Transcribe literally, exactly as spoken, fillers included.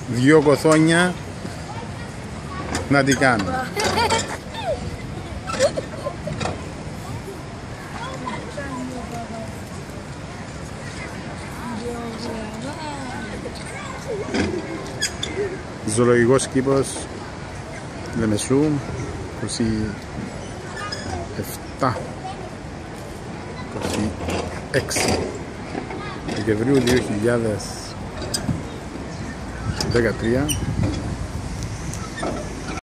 Δυο κοθόνια να τι κάνουν. Ζωολογικός κήπος Λεμεσού, είκοσι επτά είκοσι έξι Δεκεμβρίου δύο χιλιάδες δεκατρία.